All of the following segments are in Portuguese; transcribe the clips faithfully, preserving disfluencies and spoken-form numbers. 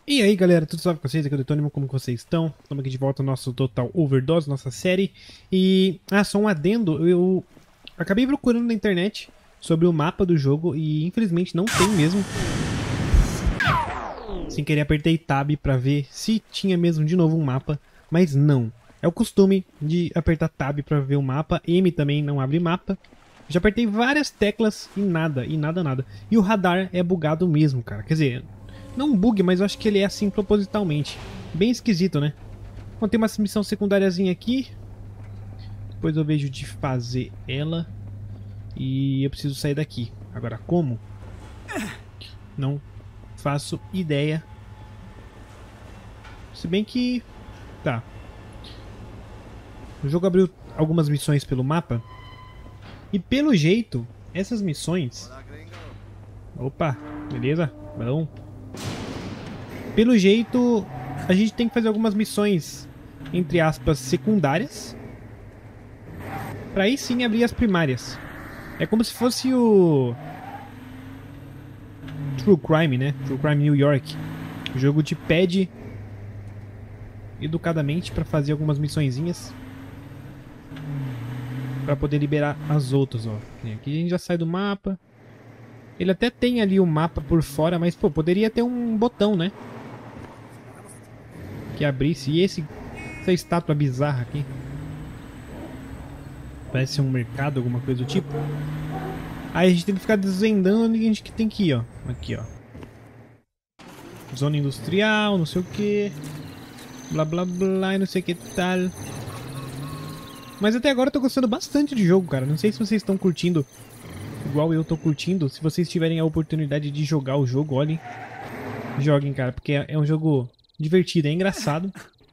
E aí galera, tudo suave com vocês? Aqui é o Detônimo, como que vocês estão? Estamos aqui de volta ao nosso Total Overdose, nossa série. E, ah, só um adendo, eu acabei procurando na internet sobre o mapa do jogo e infelizmente não tem mesmo. Sem querer apertei Tab pra ver se tinha mesmo de novo um mapa, mas não. É o costume de apertar Tab pra ver o mapa, M também não abre mapa. Já apertei várias teclas e nada, e nada, nada. E o radar é bugado mesmo, cara, quer dizer... Não um bug, mas eu acho que ele é assim propositalmente. Bem esquisito, né? Bom, tem uma missão secundáriazinha aqui. Depois eu vejo de fazer ela. E eu preciso sair daqui. Agora, como? Não faço ideia. Se bem que... Tá. O jogo abriu algumas missões pelo mapa. E pelo jeito, essas missões... Opa, beleza? Bom... Pelo jeito, a gente tem que fazer algumas missões, entre aspas, secundárias, pra aí sim abrir as primárias. É como se fosse o True Crime, né? True Crime New York. O jogo te pede educadamente pra fazer algumas missõezinhas pra poder liberar as outras, ó. Aqui a gente já sai do mapa. Ele até tem ali o mapa por fora, mas pô, poderia ter um botão, né? Que abrisse. E esse, essa estátua bizarra aqui? Parece um mercado, alguma coisa do tipo. Aí a gente tem que ficar desvendando e a gente que tem que ir, ó. Aqui, ó. Zona industrial, não sei o que. Blá blá blá e não sei o que tal. Mas até agora eu tô gostando bastante de jogo, cara. Não sei se vocês estão curtindo igual eu tô curtindo. Se vocês tiverem a oportunidade de jogar o jogo, olhem. Joguem, cara, porque é um jogo... divertido, é engraçado.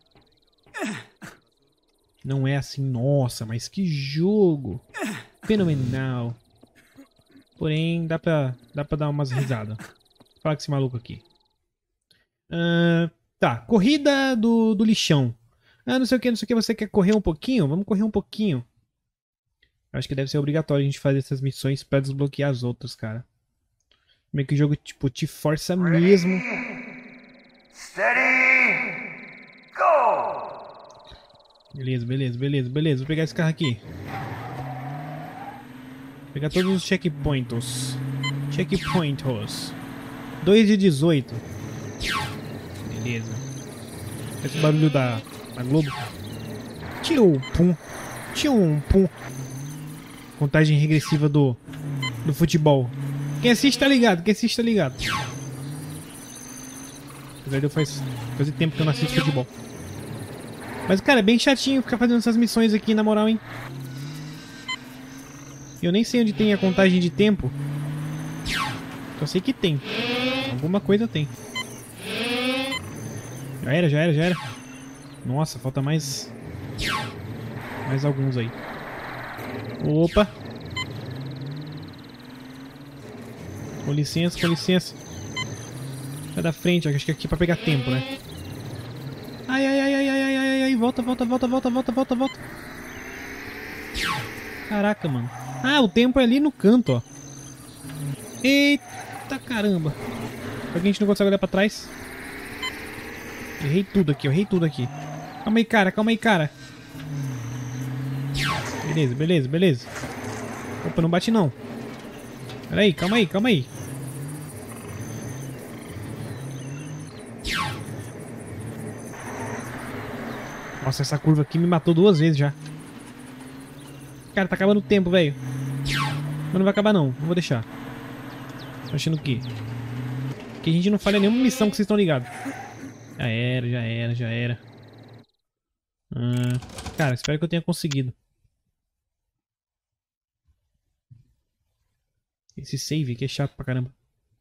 Não é assim, nossa, mas que jogo fenomenal. Porém, dá pra, dá pra dar umas risadas. Fala com esse maluco aqui. Uh, tá, corrida do, do lixão. Ah, não sei o que, não sei o que, você quer correr um pouquinho? Vamos correr um pouquinho. Acho que deve ser obrigatório a gente fazer essas missões pra desbloquear as outras, cara. Meio que o jogo, tipo, te força mesmo. Steady! Go! Beleza, beleza, beleza, beleza. Vou pegar esse carro aqui. Vou pegar todos os checkpoints. Checkpoints. dois de dezoito. Beleza. Esse barulho da, da Globo. Tchum, pum. Tchum, pum. Contagem regressiva do, do futebol. Quem assiste tá ligado, quem assiste tá ligado. Apesar de eu faz, faz tempo que eu não assisto futebol. Mas, cara, é bem chatinho ficar fazendo essas missões aqui, na moral, hein? Eu nem sei onde tem a contagem de tempo. Só sei que tem. Alguma coisa tem. Já era, já era, já era. Nossa, falta mais... Mais alguns aí. Opa! Com licença, com licença. Sai da frente, acho que aqui é pra pegar tempo, né? Ai, ai, ai, ai, ai, ai, ai, ai, volta, volta, volta, volta, volta, volta, volta. Caraca, mano. Ah, o tempo é ali no canto, ó. Eita caramba. Por que a gente não consegue olhar pra trás? Errei tudo aqui, eu errei tudo aqui. Calma aí, cara, calma aí, cara. Beleza, beleza, beleza. Opa, não bate não. Pera aí, calma aí, calma aí. Nossa, essa curva aqui me matou duas vezes já. Cara, tá acabando o tempo, velho. Mas não vai acabar não, não vou deixar. Tô achando que... Que a gente não falha nenhuma missão que vocês estão ligados. Já era, já era, já era. Ah, cara, espero que eu tenha conseguido. Esse save aqui é chato pra caramba.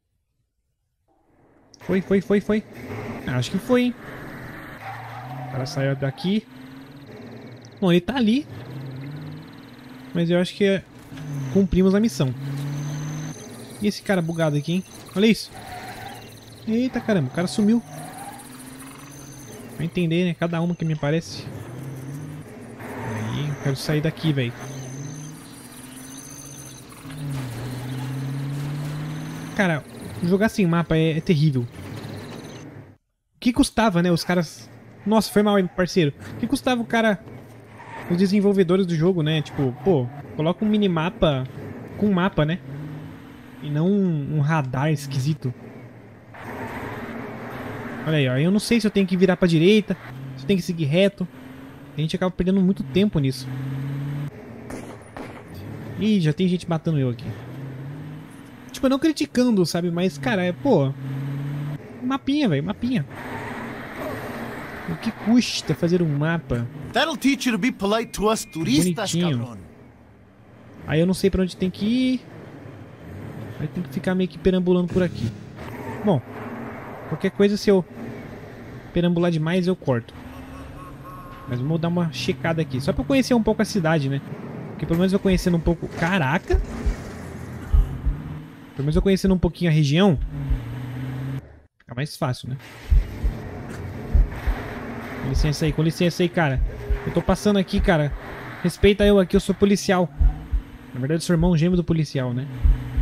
Foi, foi, foi, foi. Ah, acho que foi, hein. O cara saiu daqui. Bom, ele tá ali. Mas eu acho que é... cumprimos a missão. E esse cara bugado aqui, hein? Olha isso. Eita caramba, o cara sumiu. Vai entender, né? Cada uma que me parece. Aí, eu quero sair daqui, velho. Cara, jogar sem mapa é, é terrível. que custava, né, os caras... Nossa, foi mal, hein, parceiro. O que custava o cara... Os desenvolvedores do jogo, né? Tipo, pô, coloca um minimapa com um mapa, né? E não um, um radar esquisito. Olha aí, ó. Eu não sei se eu tenho que virar pra direita, se eu tenho que seguir reto. A gente acaba perdendo muito tempo nisso. Ih, já tem gente matando eu aqui. Tipo, não criticando, sabe? Mas, cara, é, pô... Mapinha, velho, mapinha. O que custa fazer um mapa? That'll teach you to be polite to us turistas, cabrón. Aí eu não sei pra onde tem que ir. Aí tem que ficar meio que perambulando por aqui. Bom, qualquer coisa, se eu perambular demais, eu corto. Mas vamos dar uma checada aqui. Só pra eu conhecer um pouco a cidade, né? Porque pelo menos eu conhecendo um pouco... Caraca! Pelo menos eu conhecendo um pouquinho a região, fica mais fácil, né? Com licença aí, com licença aí, cara. Eu tô passando aqui, cara. Respeita eu aqui, eu sou policial. Na verdade, eu sou irmão gêmeo do policial, né?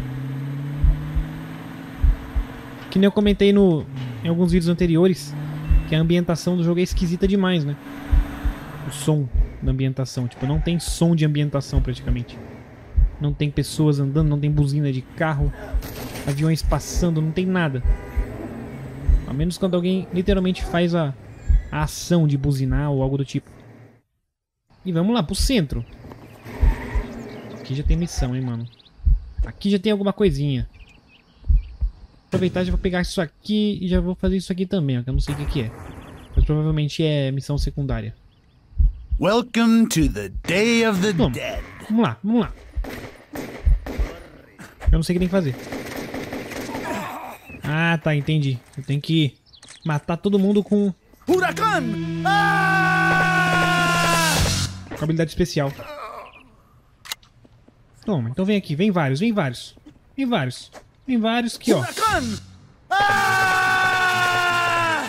Que nem eu comentei no, em alguns vídeos anteriores, que a ambientação do jogo é esquisita demais, né? O som da ambientação. Tipo, não tem som de ambientação praticamente. Não tem pessoas andando, não tem buzina de carro, aviões passando, não tem nada. A menos quando alguém literalmente faz a, a ação de buzinar ou algo do tipo. E vamos lá, pro centro. Aqui já tem missão, hein, mano. Aqui já tem alguma coisinha. Vou aproveitar e já vou pegar isso aqui e já vou fazer isso aqui também, ó, que eu não sei o que, que é. Mas provavelmente é missão secundária. Welcome to the Day of the Vamos. Dead. Vamos lá, vamos lá. Eu não sei o que tem que fazer. Ah, tá, entendi. Eu tenho que matar todo mundo com... Huracán! Ah! Com habilidade especial. Toma, então vem aqui, vem vários, vem vários. Vem vários. Vem vários aqui, ó. Huracán! Ah!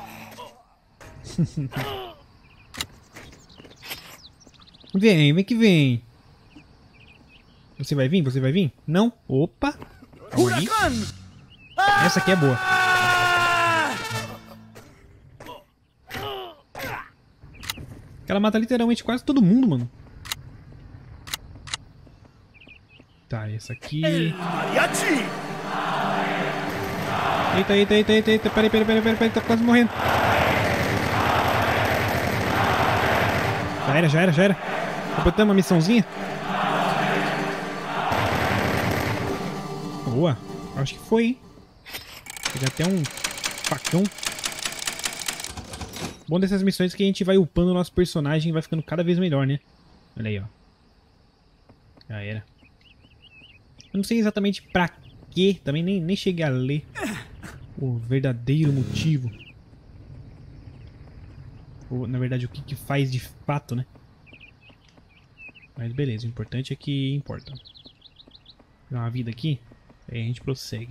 Vem, vem que vem. Você vai vir? Você vai vir? Não? Opa! Calma aí. Huracán! Essa aqui é boa. Ela mata literalmente quase todo mundo, mano. Tá, essa aqui... Mariachi! Eita, eita, eita, eita, eita. Peraí, peraí, peraí, peraí, peraí, tô quase morrendo. Já era, já era, já era. Completamos uma missãozinha. Boa. Acho que foi, hein? Pegar até um facão. Bom dessas missões é que a gente vai upando o nosso personagem e vai ficando cada vez melhor, né? Olha aí, ó. Já era. Eu não sei exatamente pra quê. Também nem, nem cheguei a ler o verdadeiro motivo. Ou, na verdade, o que, que faz de fato, né? Mas beleza, o importante é que importa. Dá uma vida aqui. Aí a gente prossegue.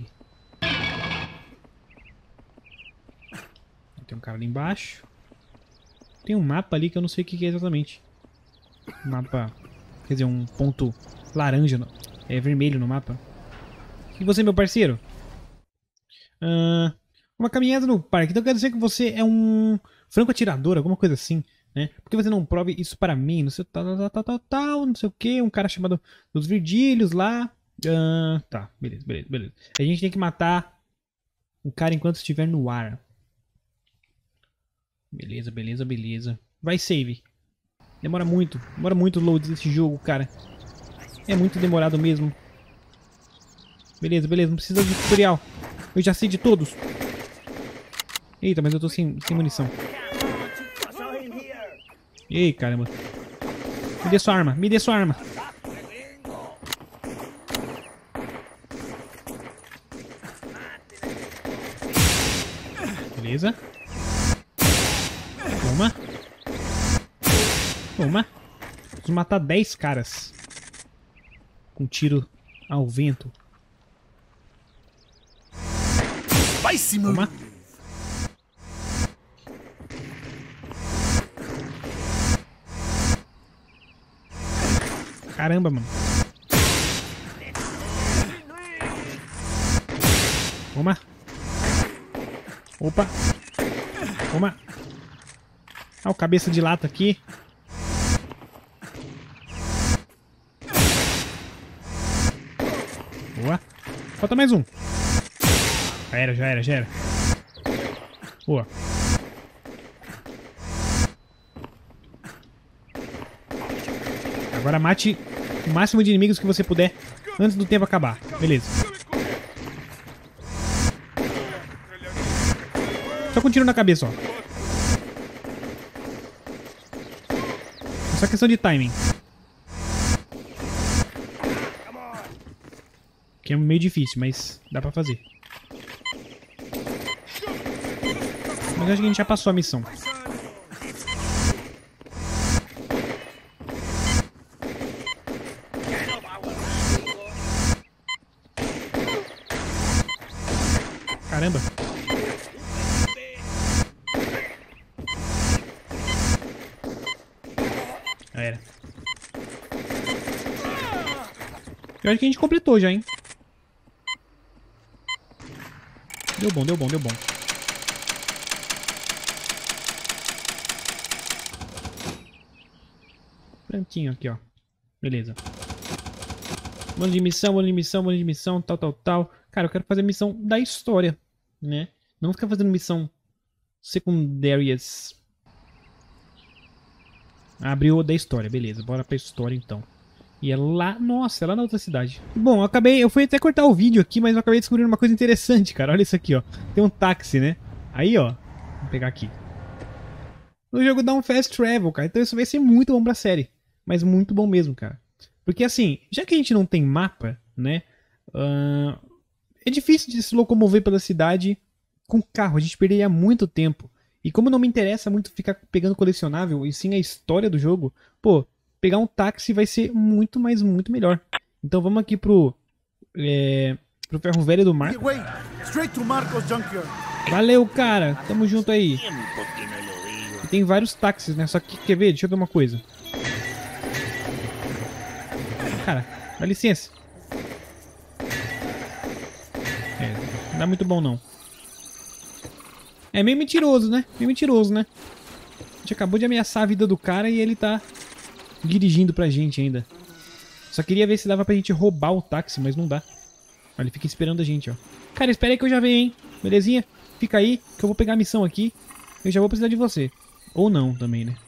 Tem um cara ali embaixo. Tem um mapa ali que eu não sei o que é exatamente. Um mapa... Quer dizer, um ponto laranja... No, é vermelho no mapa. E você, meu parceiro? Uh, uma caminhada no parque. Então quer dizer que você é um franco atirador, alguma coisa assim, né? Por que você não prove isso para mim? Não sei, tal, tal, tal, tal, tal, não sei o que. Um cara chamado dos Virgílios lá. Uh, tá, beleza, beleza, beleza. A gente tem que matar o cara enquanto estiver no ar. Beleza, beleza, beleza. Vai save. Demora muito, demora muito o load desse jogo, cara. É muito demorado mesmo. Beleza, beleza, não precisa de tutorial. Eu já sei de todos. Eita, mas eu tô sem, sem munição. Ei, caramba. Me dê sua arma, me dê sua arma. Beleza. Toma. Toma. Preciso matar dez caras. Com tiro ao vento. Spicy move! Toma. Caramba, mano. Toma. Opa. Toma. Ah, o cabeça de lata aqui. Boa. Falta mais um. Já era, já era, já era. Boa. Agora mate o máximo de inimigos que você puder antes do tempo acabar. Beleza. Só com um tiro na cabeça, ó. É só questão de timing. Que é meio difícil, mas dá pra fazer. Mas acho que a gente já passou a missão. Caramba. Já era. Eu acho que a gente completou já, hein? Deu bom, deu bom, deu bom. Prontinho aqui, ó. Beleza. Mano de missão, mano de missão, mano de missão, tal, tal, tal. Cara, eu quero fazer missão da história, né? Não ficar fazendo missão secundárias. Abriu da história, beleza. Bora pra história, então. E é lá... Nossa, é lá na outra cidade. Bom, eu acabei... Eu fui até cortar o vídeo aqui, mas eu acabei descobrindo uma coisa interessante, cara. Olha isso aqui, ó. Tem um táxi, né? Aí, ó. Vou pegar aqui. O jogo dá um fast travel, cara. Então isso vai ser muito bom pra série. Mas muito bom mesmo, cara. Porque, assim, já que a gente não tem mapa, né? Uh, é difícil de se locomover pela cidade com carro. A gente perderia muito tempo. E como não me interessa muito ficar pegando colecionável, e sim a história do jogo, pô... Pegar um táxi vai ser muito, mas muito melhor. Então vamos aqui pro... É, pro Ferro Velho do Mar. Valeu, cara. Tamo junto aí. E tem vários táxis, né? Só que, quer ver? Deixa eu ver uma coisa. Cara, dá licença. É, não dá muito bom, não. É meio mentiroso, né? Meio mentiroso, né? A gente acabou de ameaçar a vida do cara e ele tá... dirigindo pra gente ainda. Só queria ver se dava pra gente roubar o táxi, mas não dá. Olha, ele fica esperando a gente, ó. Cara, espera aí que eu já venho, hein? Belezinha? Fica aí, que eu vou pegar a missão aqui. Eu já vou precisar de você. Ou não, também, né?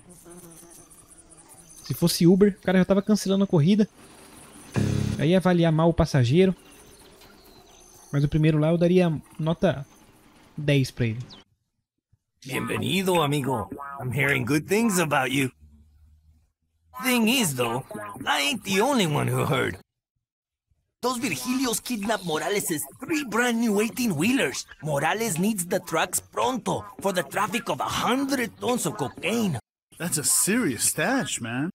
Se fosse Uber, o cara já tava cancelando a corrida. Aí ia avaliar mal o passageiro. Mas o primeiro lá eu daria nota dez pra ele. Bienvenido, amigo. I'm hearing good things about you. Thing is, though, I ain't the only one who heard. Those Virgilios kidnapped Morales' three brand new eighteen-wheelers. Morales needs the trucks pronto for the traffic of a hundred tons of cocaine. That's a serious stash, man.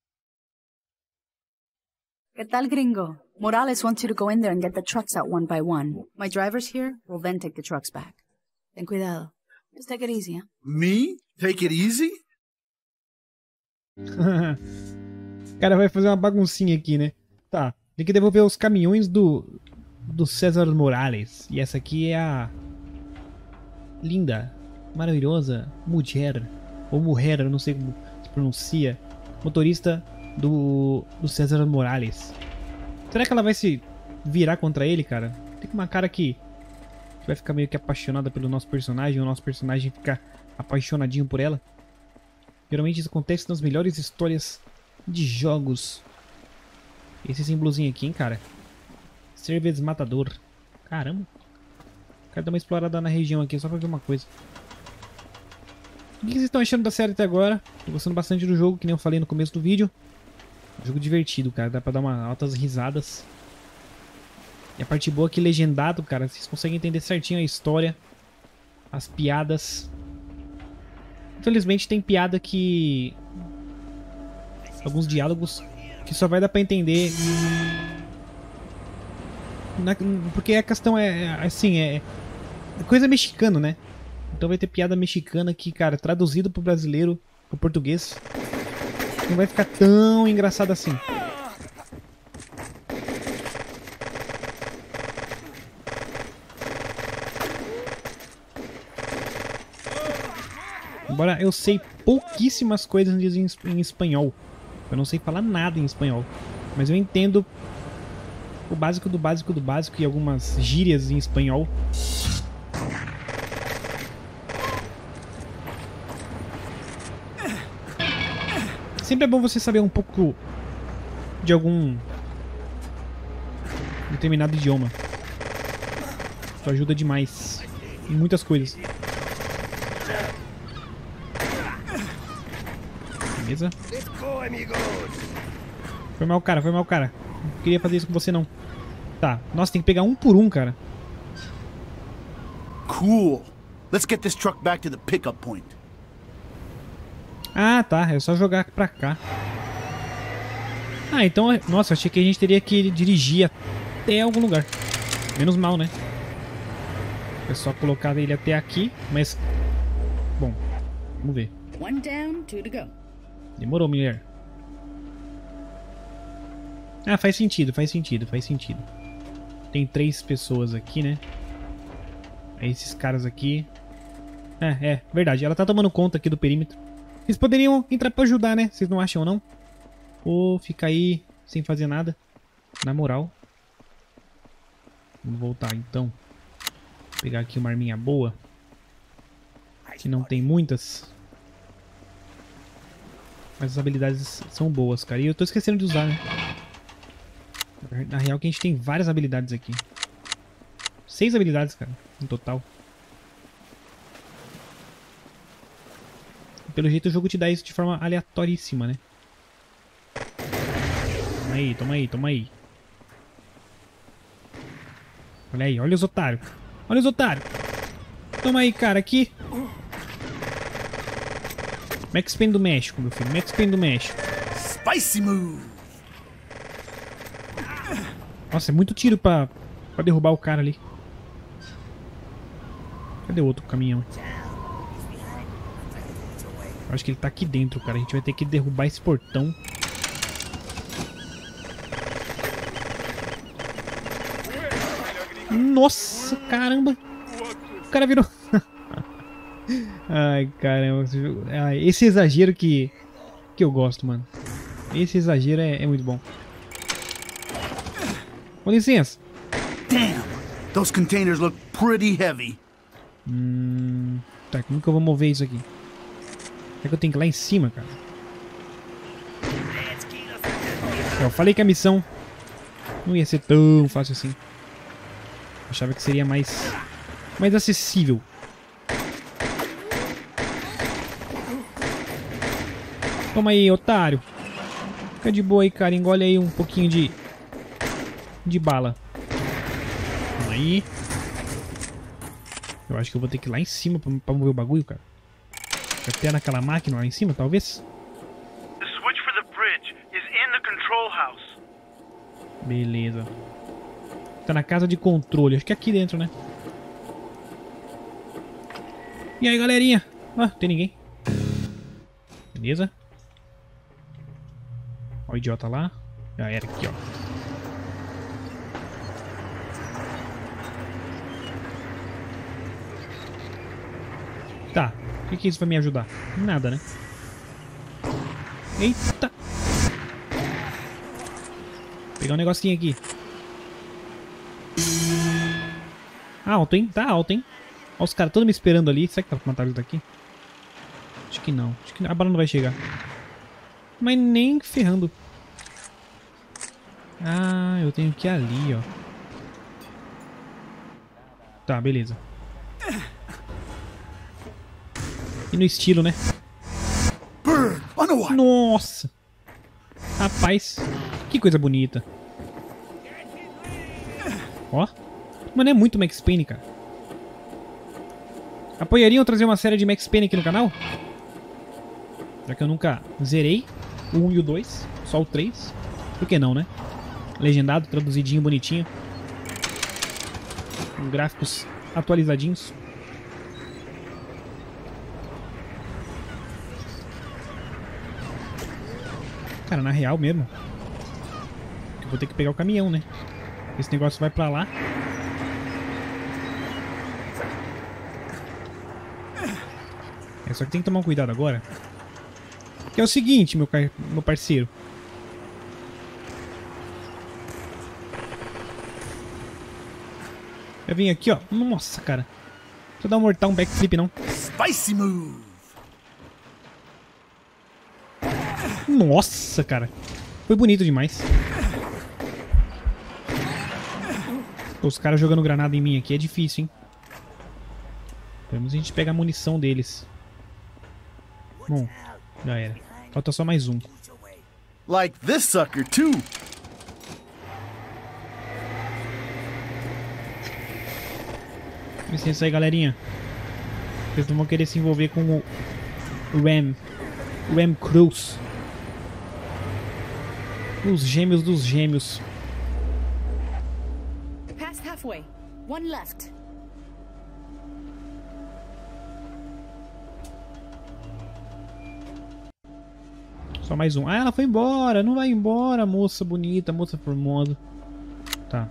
¿Qué tal, gringo? Morales wants you to go in there and get the trucks out one by one. My drivers here will then take the trucks back. Ten cuidado. Just take it easy, huh? Me? Take it easy? O cara vai fazer uma baguncinha aqui, né? Tá, tem que devolver os caminhões do do César Morales. E essa aqui é a linda, maravilhosa mulher, ou mulher, eu não sei como se pronuncia, motorista do, do César Morales. Será que ela vai se virar contra ele, cara? Tem uma cara que vai ficar meio que apaixonada pelo nosso personagem, ou o nosso personagem ficar apaixonadinho por ela. Geralmente isso acontece nas melhores histórias de jogos. Esse símbolozinho aqui, hein, cara. Cervedes Matador. Caramba. Quero dar uma explorada na região aqui só pra ver uma coisa. O que vocês estão achando da série até agora? Tô gostando bastante do jogo, que nem eu falei no começo do vídeo. Um jogo divertido, cara. Dá pra dar uma altas risadas. E a parte boa é que legendado, cara. Vocês conseguem entender certinho a história. As piadas. Infelizmente tem piada que... alguns diálogos que só vai dar pra entender... Na... porque a questão é, assim, é... é coisa mexicana, né? Então vai ter piada mexicana que, cara, traduzido pro brasileiro, pro português, não vai ficar tão engraçado assim. Embora eu sei pouquíssimas coisas em, em espanhol. Eu não sei falar nada em espanhol. Mas eu entendo o básico do básico do básico e algumas gírias em espanhol. Sempre é bom você saber um pouco de algum determinado idioma. Isso ajuda demais em muitas coisas. Beleza? Foi mal, cara, foi mal, cara. Não queria fazer isso com você, não. Tá, nossa, tem que pegar um por um, cara. Cool. Let's get this truck back to the pickup point. Ah, tá, é só jogar pra cá. Ah, então, nossa, achei que a gente teria que dirigir até algum lugar. Menos mal, né? É só colocar ele até aqui, mas... Bom, vamos ver. One down, two to go. Demorou, mulher. Ah, faz sentido, faz sentido, faz sentido. Tem três pessoas aqui, né? Aí esses caras aqui... É, é, verdade. Ela tá tomando conta aqui do perímetro. Vocês poderiam entrar pra ajudar, né? Vocês não acham, não? Ou ficar aí sem fazer nada. Na moral. Vamos voltar, então. Vou pegar aqui uma arminha boa. Que não tem muitas. Mas as habilidades são boas, cara. E eu tô esquecendo de usar, né? Na real que a gente tem várias habilidades aqui. Seis habilidades, cara, no total. Pelo jeito o jogo te dá isso de forma aleatoríssima, né? Toma aí, toma aí, toma aí. Olha aí, olha os otários. Olha os otários. Toma aí, cara, aqui. Max Payne do México, meu filho. Max Payne do México. Spicy move. Nossa, é muito tiro pra, pra derrubar o cara ali. Cadê o outro caminhão? Eu acho que ele tá aqui dentro, cara. A gente vai ter que derrubar esse portão. Nossa, caramba. O cara virou... Ai, caramba. Ai, esse exagero que, que eu gosto, mano. Esse exagero é, é muito bom. Com licença. Damn, those containers look pretty heavy. Hum, tá, como que eu vou mover isso aqui? É que eu tenho que ir lá em cima, cara. Eu falei que a missão não ia ser tão fácil assim. Eu achava que seria mais, mais acessível. Toma aí, otário. Fica de boa aí, cara. Engole aí um pouquinho de... De bala. Toma aí. Eu acho que eu vou ter que ir lá em cima pra, pra mover o bagulho, cara. Até naquela máquina lá em cima, talvez. The switch for the bridge is in the control house. Beleza. Tá na casa de controle. Acho que é aqui dentro, né? E aí, galerinha? Ah, tem ninguém. Beleza. Ó o idiota lá. Já era aqui, ó. Tá. O que que isso vai me ajudar? Nada, né? Eita! Vou pegar um negocinho aqui. Alto, hein? Tá alto, hein? Olha os caras todos me esperando ali. Será que tá pra matar isso daqui? Acho que não. Acho que a bala não vai chegar. Mas nem ferrando. Ah, eu tenho que ir ali, ó. Tá, beleza. E no estilo, né? Nossa! Rapaz, que coisa bonita. Ó. Mano, é muito Max Payne, cara. Apoiariam trazer uma série de Max Payne aqui no canal? Já que eu nunca zerei o um e o dois, só o três. Por que não, né? Legendado, traduzidinho, bonitinho. Com gráficos atualizadinhos. Cara, na real mesmo, eu vou ter que pegar o caminhão, né? Esse negócio vai pra lá. É, só que tem que tomar um cuidado agora. Que é o seguinte, meu, car... meu parceiro. Eu vim aqui, ó. Nossa, cara. Deixa eu dar um mortal, um backflip, não. Spicy move. Nossa, cara. Foi bonito demais. Pô, os caras jogando granada em mim aqui é difícil, hein. Pelo menos a gente pega a munição deles. Bom, já era. Falta só mais um. Like this sucker, too. Licença aí, galerinha. Vocês não vão querer se envolver com o Ram. Ram Cruz. Os gêmeos dos gêmeos. Past halfway. One left. Só mais um. Ah, ela foi embora. Não vai embora, moça bonita, moça formosa. Tá.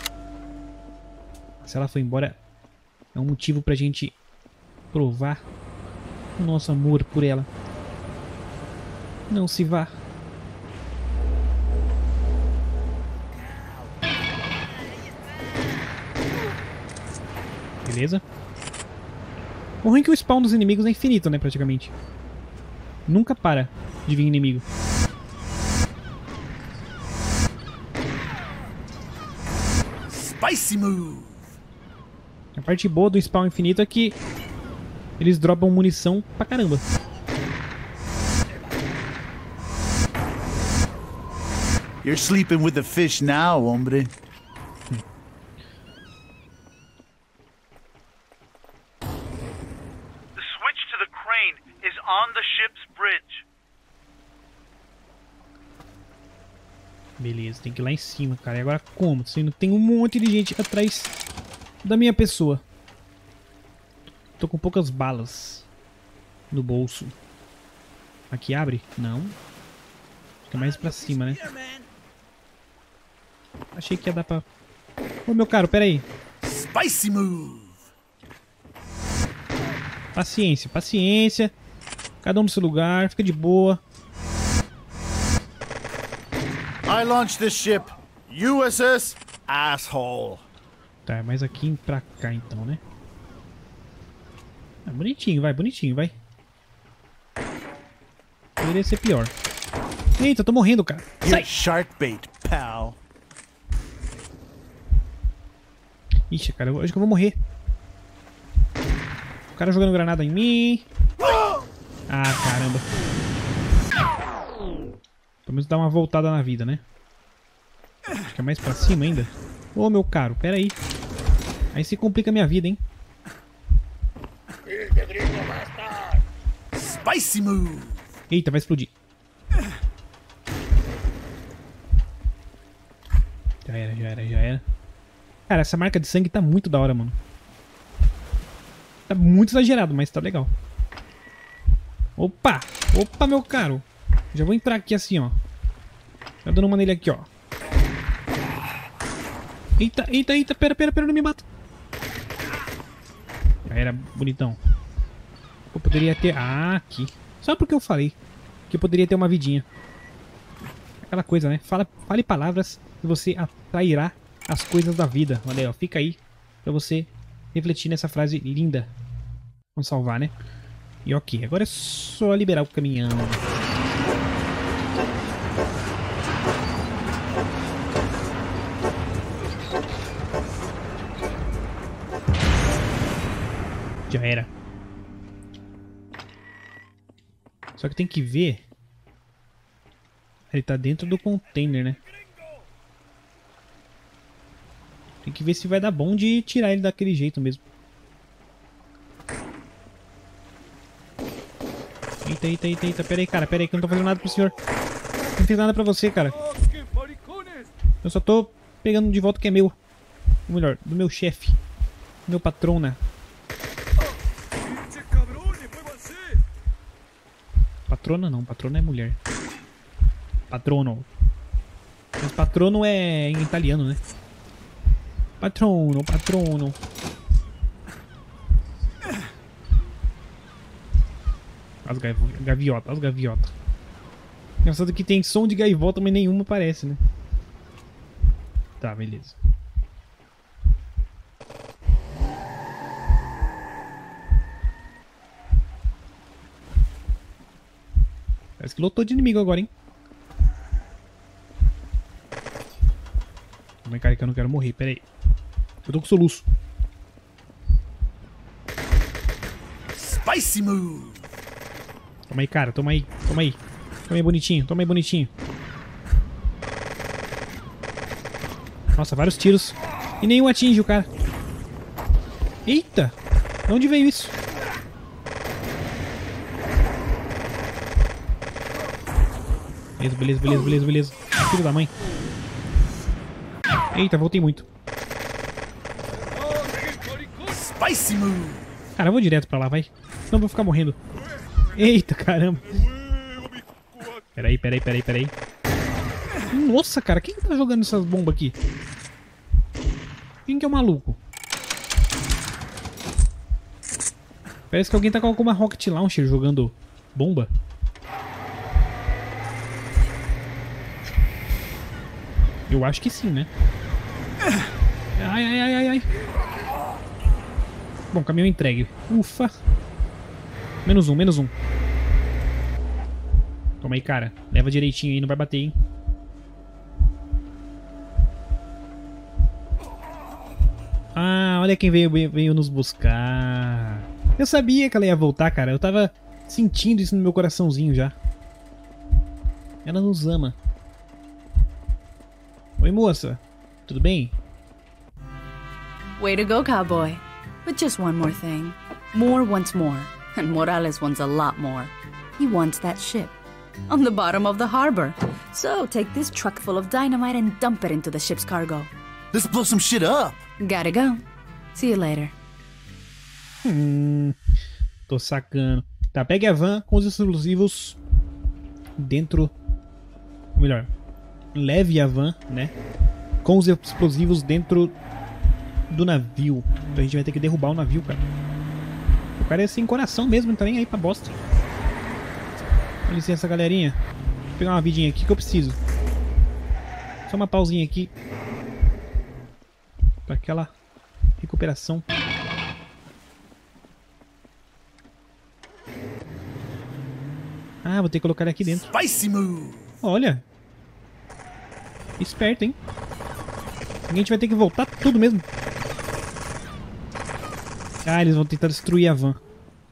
Se ela foi embora, é um motivo pra gente provar o nosso amor por ela. Não se vá. Beleza? O ruim é que o spawn dos inimigos é infinito, né, praticamente. Nunca para de vir inimigo. Spicy move. A parte boa do spawn infinito é que eles dropam munição pra caramba. You're sleeping with the fish now, hombre. The switch to the crane is on the ship's bridge. Beleza, tem que ir lá em cima, cara. E agora como? Sendo que tem um monte de gente atrás da minha pessoa. Tô com poucas balas no bolso. Aqui abre? Não. Fica mais pra cima, né? Achei que ia dar pra... Ô, meu caro, pera aí. Spicy move. Paciência, paciência. Cada um no seu lugar, fica de boa. I launched this ship. U S S asshole. Tá, é mais aqui pra cá então, né? Ah, bonitinho, vai, bonitinho, vai. Poderia ser pior. Eita, tô morrendo, cara. Sai! You're shark bait, pal. Ixi, cara, eu acho que eu vou morrer. O cara jogando granada em mim. Ah, caramba. Pelo menos dar uma voltada na vida, né? Acho que é mais pra cima ainda. Ô, meu caro, pera aí. Aí se complica a minha vida, hein? Spicy move. Eita, vai explodir. Já era, já era, já era. Cara, essa marca de sangue tá muito da hora, mano. Tá muito exagerado, mas tá legal. Opa! Opa, meu caro! Já vou entrar aqui assim, ó. Já dando uma nele aqui, ó. Eita, eita, eita, pera, pera, pera, não me mata. Já era, bonitão. Eu poderia ter... Ah, aqui. Só porque eu falei que eu poderia ter uma vidinha. Aquela coisa, né? Fala, fale palavras e você atrairá as coisas da vida. Olha aí, ó. Fica aí pra você refletir nessa frase linda. Vamos salvar, né? E ok, agora é só liberar o caminhão. Já era. Só que tem que ver. Ele tá dentro do container, né? Tem que ver se vai dar bom de tirar ele daquele jeito mesmo. Eita, eita, eita, eita. Pera aí, cara. Pera aí que eu não tô fazendo nada pro senhor. Não fiz nada pra você, cara. Eu só tô pegando de volta o que é meu. Ou melhor, do meu chefe. Do meu patrona. Patrona não, patrona é mulher. Patrono. Mas patrono é em italiano, né? Patrono, patrono. As gaviotas, as gaviotas. Engraçado que tem som de gaivota, mas nenhuma aparece, né? Tá, beleza. Parece que lotou de inimigo agora, hein? Calma aí, cara, que eu não quero morrer, pera aí. Eu tô com soluço. Spicy move! Toma aí, cara, toma aí, toma aí. Toma aí, bonitinho, toma aí, bonitinho. Nossa, vários tiros. E nenhum atinge o cara. Eita! De onde veio isso? Beleza, beleza, beleza, beleza, beleza. Filho da mãe. Eita, voltei muito. Spicy move! Cara, eu vou direto pra lá, vai. Não vou ficar morrendo. Eita, caramba. Peraí, peraí, peraí, peraí. Nossa, cara, quem que tá jogando essas bombas aqui? Quem que é o maluco? Parece que alguém tá com alguma Rocket Launcher jogando bomba. Eu acho que sim, né? Ai, ai, ai, ai, ai. Bom, caminhão entregue. Ufa. Menos um, menos um. Toma aí, cara. Leva direitinho aí, não vai bater, hein? Ah, olha quem veio, veio nos buscar. Eu sabia que ela ia voltar, cara. Eu tava sentindo isso no meu coraçãozinho já. Ela nos ama. Oi, moça. Tudo bem? Way to go, cowboy. But just one more thing. Moore wants more, and Morales wants a lot more. He wants that ship on the bottom of the harbor. So take this truck full of dynamite and dump it into the ship's cargo. Let's blow some shit up! Gotta go. See you later. Hum, tô sacando. Tá, pegue a van com os explosivos dentro. Ou melhor, leve a van, né? Com os explosivos dentro do navio. Então a gente vai ter que derrubar o navio, cara. O cara é sem coração mesmo, não tá nem aí pra bosta. Com licença, galerinha. Vou pegar uma vidinha aqui que eu preciso. Só uma pausinha aqui. Pra aquela recuperação. Ah, vou ter que colocar ele aqui dentro. Spicy move! Olha. Esperto, hein? A gente vai ter que voltar tudo mesmo. Ah, eles vão tentar destruir a van.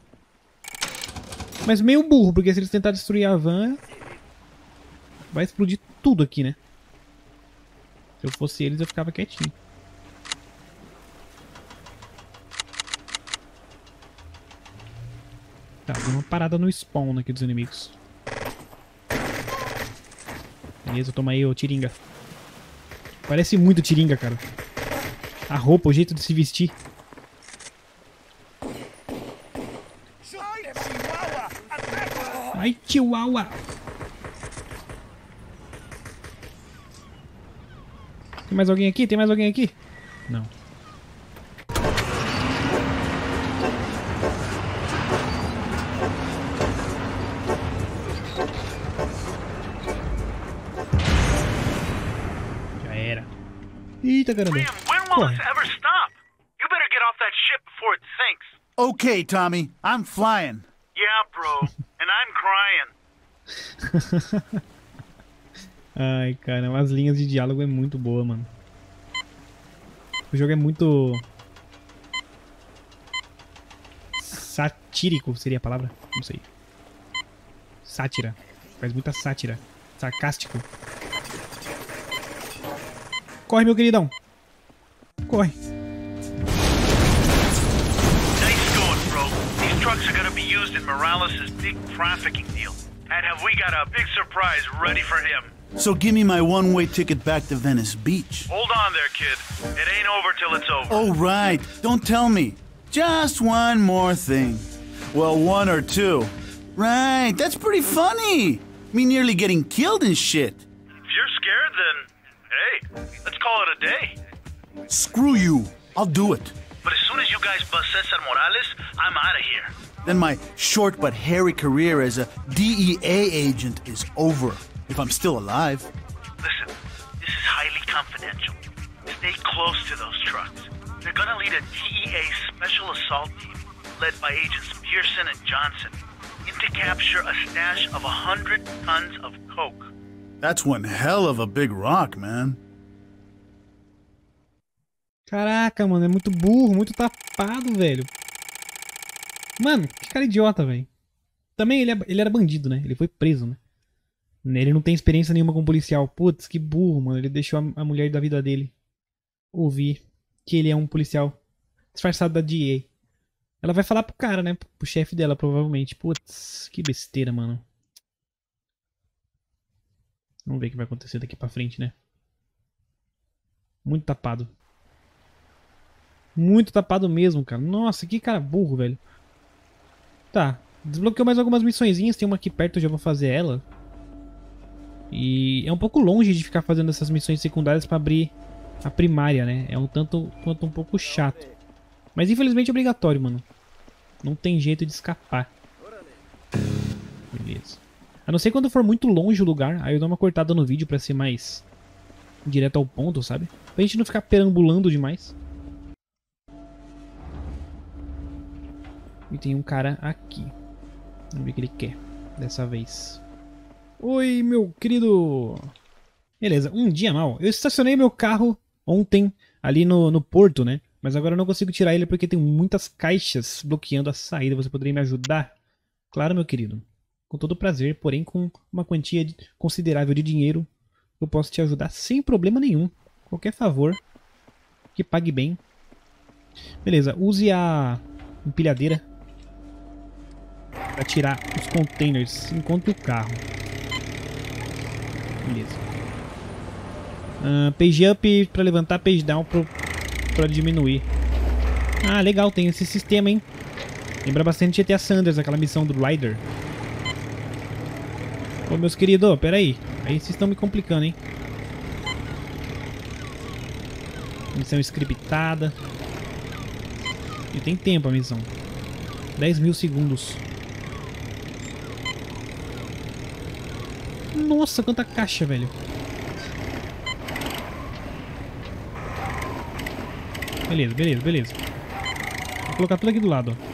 Mas meio burro, porque se eles tentarem destruir a van, vai explodir tudo aqui, né? Se eu fosse eles, eu ficava quietinho. Tá, deu uma parada no spawn aqui dos inimigos. Beleza, toma aí, ô Tiringa. Parece muito Tiringa, cara. A roupa, o jeito de se vestir. Ai, Chihuahua! Tem mais alguém aqui? Tem mais alguém aqui? Não. Já era. Eita, caramba. Liam, when will Corre. this ever stop? You better get off that ship before it sinks. Okay, Tommy, I'm flying. Yeah, bro. And I'm crying. Ai, cara, as linhas de diálogo é muito boa, mano. O jogo é muito satírico, seria a palavra? Não sei. Sátira. Faz muita sátira. Sarcástico. Corre, meu queridão. Corre. Nice going, bro. These trucks are gonna be used in Morales' big trafficking deal. And have we got a big surprise ready for him? So give me my one-way ticket back to Venice Beach. Hold on there, kid. It ain't over till it's over. Oh, right. Don't tell me. Just one more thing. Well, one or two. Right, that's pretty funny. Me nearly getting killed and shit. If you're scared, then, hey, let's call it a day. Screw you. I'll do it. But as soon as you guys bust Cesar Morales, I'm out of here. then my short but hairy career as a D E A agent is over, if I'm still alive. Listen, this is highly confidential. Stay close to those trucks. They're gonna lead a D E A special assault team, led by agents Pearson and Johnson, in to capture a stash of a hundred tons of coke. That's one hell of a big rock, man. Caraca, mano, é muito burro, muito tapado, velho. Mano, que cara idiota, velho. Também ele, é, ele era bandido, né? Ele foi preso, né? Ele não tem experiência nenhuma como policial. Putz, que burro, mano. Ele deixou a, a mulher da vida dele ouvir que ele é um policial disfarçado da D E A. Ela vai falar pro cara, né? Pro chefe dela, provavelmente. Putz, que besteira, mano. Vamos ver o que vai acontecer daqui pra frente, né? Muito tapado. Muito tapado mesmo, cara. Nossa, que cara burro, velho. Tá. Desbloqueou mais algumas missõezinhas. Tem uma aqui perto, eu já vou fazer ela. E é um pouco longe de ficar fazendo essas missões secundárias pra abrir a primária, né? É um tanto quanto um pouco chato. Mas infelizmente é obrigatório, mano. Não tem jeito de escapar. Beleza. A não ser quando for muito longe o lugar, aí eu dou uma cortada no vídeo pra ser mais direto ao ponto, sabe? Pra gente não ficar perambulando demais. E tem um cara aqui. Vamos ver o que ele quer dessa vez. Oi, meu querido. Beleza, um dia mal. Eu estacionei meu carro ontem ali no, no porto, né? Mas agora eu não consigo tirar ele porque tem muitas caixas bloqueando a saída. Você poderia me ajudar? Claro, meu querido. Com todo prazer, porém com uma quantia considerável de dinheiro, eu posso te ajudar sem problema nenhum. Qualquer favor que pague bem. Beleza, use a empilhadeira para tirar os containers. Encontre o carro. Beleza. Uh, page up para levantar, page down para diminuir. Ah, legal, tem esse sistema, hein? Lembra bastante G T A Sanders, aquela missão do Ryder. Ô, meus queridos, pera aí. Aí vocês estão me complicando, hein? Missão scriptada. E tem tempo a missão. dez mil segundos. Nossa, quanta caixa, velho. Beleza, beleza, beleza. Vou colocar tudo aqui do lado, ó.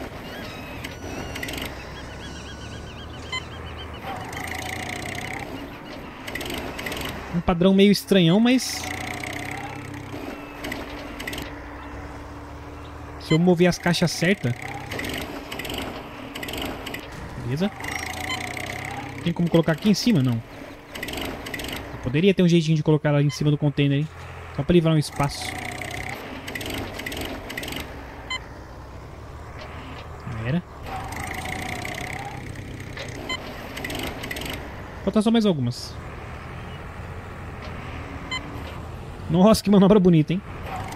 Um padrão meio estranhão, mas... se eu mover as caixas certas... Beleza. Tem como colocar aqui em cima? Não. Eu poderia ter um jeitinho de colocar ela em cima do container, hein? Só pra livrar um espaço. Era. Falta só mais algumas. Nossa, que manobra bonita, hein?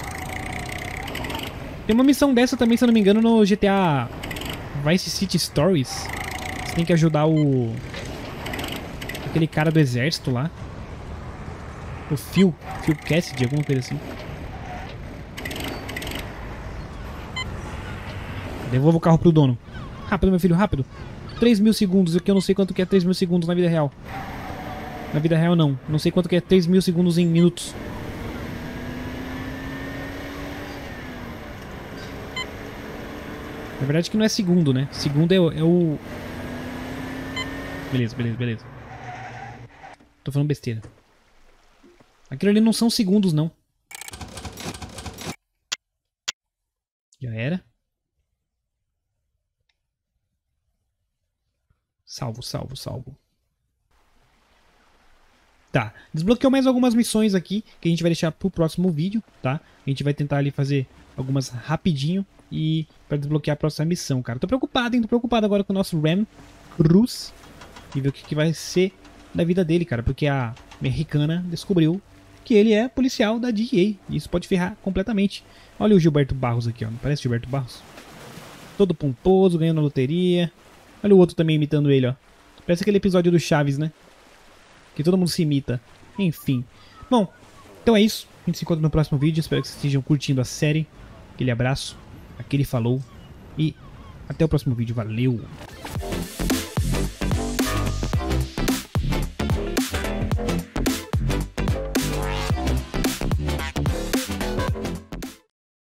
Tem uma missão dessa também, se eu não me engano, no G T A Vice City Stories. Você tem que ajudar o... aquele cara do exército lá. O Phil. Phil Cassidy, alguma coisa assim. Devolva o carro pro dono. Rápido, meu filho, rápido. três mil segundos, aqui eu não sei quanto que é três mil segundos na vida real. Na vida real não. Não sei quanto que é três mil segundos em minutos. Na verdade que não é segundo, né? Segundo é o... É o... Beleza, beleza, beleza. Tô falando besteira. Aquilo ali não são segundos, não. Já era. Salvo, salvo, salvo. Tá, desbloqueou mais algumas missões aqui que a gente vai deixar pro próximo vídeo, tá? A gente vai tentar ali fazer algumas rapidinho e pra desbloquear a próxima missão, cara. Tô preocupado, hein? Tô preocupado agora com o nosso Ram Cruz e ver o que, que vai ser da vida dele, cara. Porque a mexicana descobriu que ele é policial da D E A e isso pode ferrar completamente. Olha o Gilberto Barros aqui, ó. Não parece Gilberto Barros? Todo pomposo, ganhando na loteria. Olha o outro também imitando ele, ó. Parece aquele episódio do Chaves, né? Que todo mundo se imita. Enfim. Bom, então é isso. A gente se encontra no próximo vídeo. Espero que vocês estejam curtindo a série. Aquele abraço. Aquele falou. E Até o próximo vídeo, valeu!